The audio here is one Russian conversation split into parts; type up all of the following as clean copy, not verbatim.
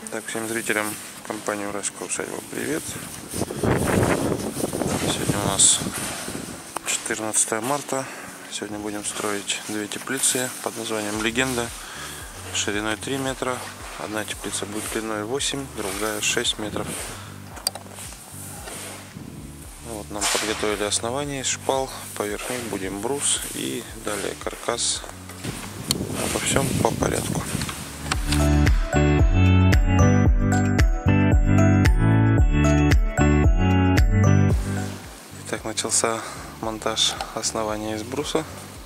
Так, всем зрителям компании Уральская усадьба привет. Сегодня у нас 14 марта. Сегодня будем строить две теплицы под названием Легенда, шириной 3 метра. Одна теплица будет длиной 8, другая 6 метров. Вот, нам подготовили основание из шпал, поверх них будем брус и далее каркас. Обо всем по порядку. Итак, начался монтаж основания из бруса.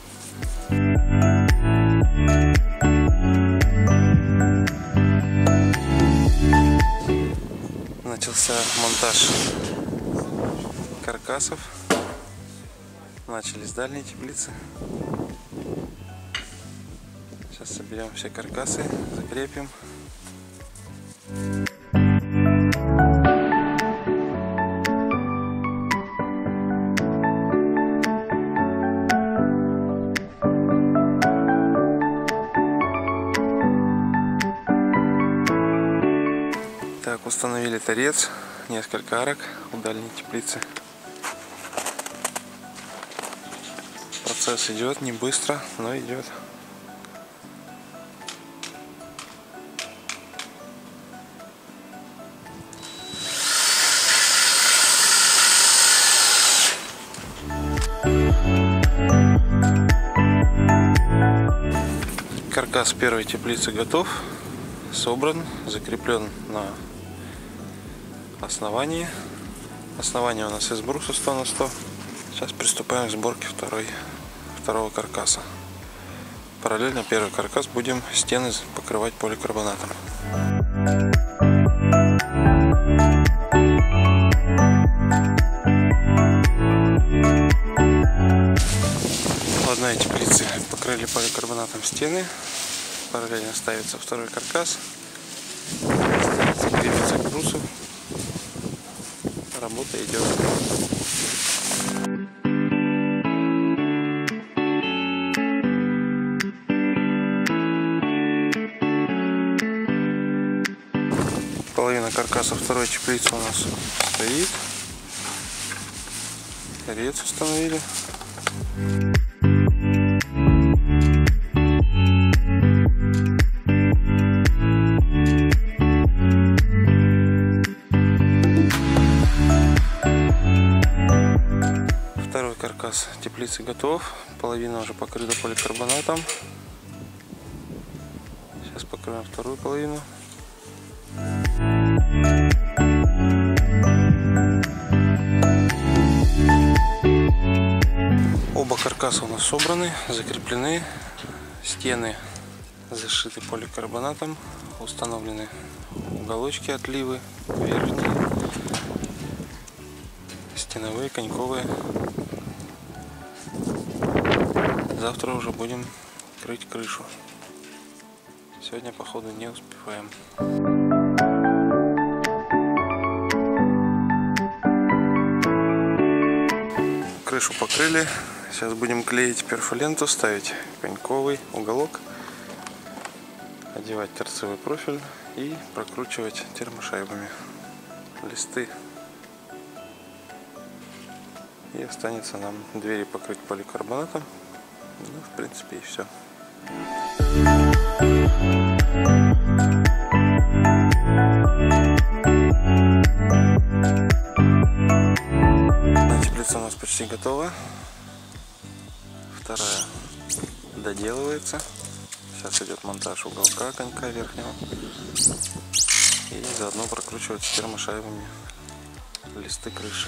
Начался монтаж каркасов. Начали с дальней теплицы. Сейчас соберем все каркасы, закрепим. Так, установили торец, несколько арок у дальней теплицы. Процесс идет не быстро, но идет. Каркас первой теплицы готов, собран, закреплен на основании. Основание у нас из бруса 100 на 100. Сейчас приступаем к сборке второго каркаса. Параллельно первый каркас будем стены покрывать поликарбонатом. В одной теплице покрыли поликарбонатом стены. Параллельно ставится второй каркас. Крепится к брусу. Работа идет. Половина каркаса второй теплицы у нас стоит. Торец установили. Второй каркас теплицы готов. Половина уже покрыта поликарбонатом. Сейчас покроем вторую половину. Оба каркаса у нас собраны, закреплены. Стены зашиты поликарбонатом. Установлены уголочки, отливы верхние, стеновые, коньковые. Завтра уже будем крыть крышу. Сегодня, походу, не успеваем. Крышу покрыли. Сейчас будем клеить перфоленту, ставить коньковый уголок, одевать торцевый профиль и прокручивать термошайбами листы. И останется нам двери покрыть поликарбонатом. Ну, в принципе, и все. Теплица у нас почти готова. Вторая доделывается. Сейчас идет монтаж уголка конька верхнего. И заодно прокручивать термошайбами листы крыши.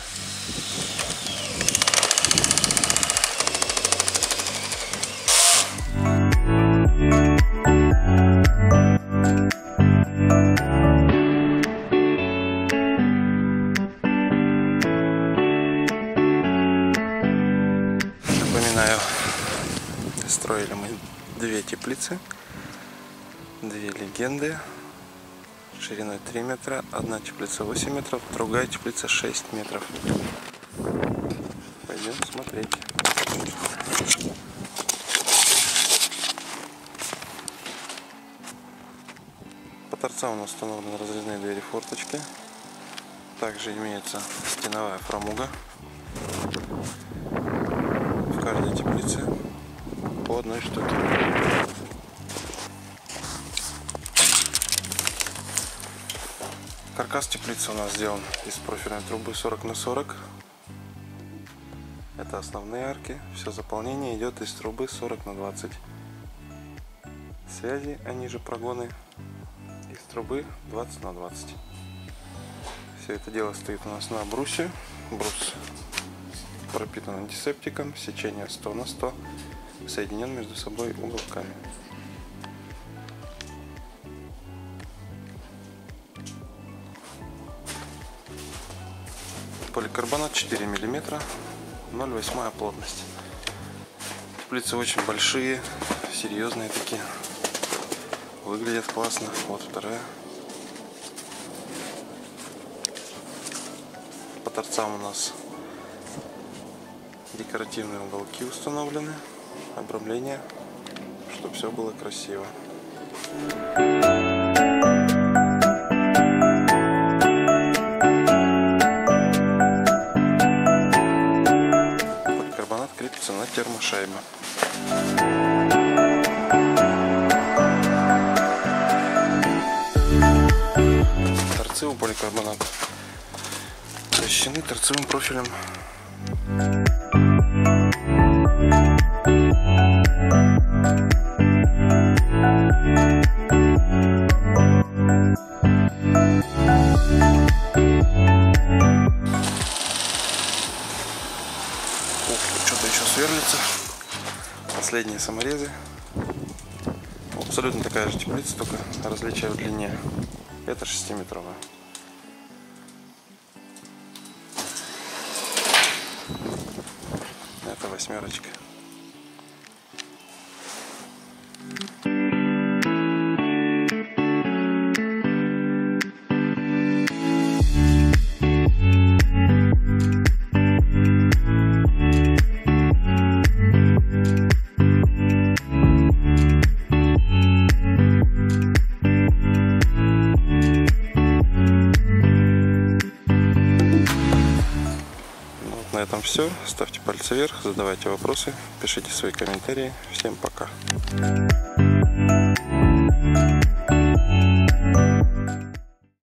Напоминаю, строили мы две теплицы, две легенды, шириной 3 метра, одна теплица 8 метров, другая теплица 6 метров. Пойдем смотреть. По торцам у нас установлены разрезные двери-форточки. Также имеется стеновая фрамуга. В каждой теплице по одной штуке. Каркас теплицы у нас сделан из профильной трубы 40 на 40. Это основные арки. Все заполнение идет из трубы 40 на 20. Связи, они же прогоны, из трубы 20 на 20. Все это дело стоит у нас на брусе. Брус пропитан антисептиком. Сечение 100 на 100. Соединен между собой уголками. Поликарбонат 4 мм, 0,8 плотность. Теплицы очень большие, серьезные такие. Выглядят классно. Вот вторая. По торцам у нас декоративные уголки установлены, обрамление, чтобы все было красиво. Поликарбонат крепится на термошайбе. Торцы у поликарбоната защищены торцевым профилем. Что-то еще сверлится. Последние саморезы. Абсолютно такая же теплица, только различие в длине. Это 6-метровая. Это 8-очка. На этом все. Ставьте пальцы вверх, задавайте вопросы, пишите свои комментарии. Всем пока.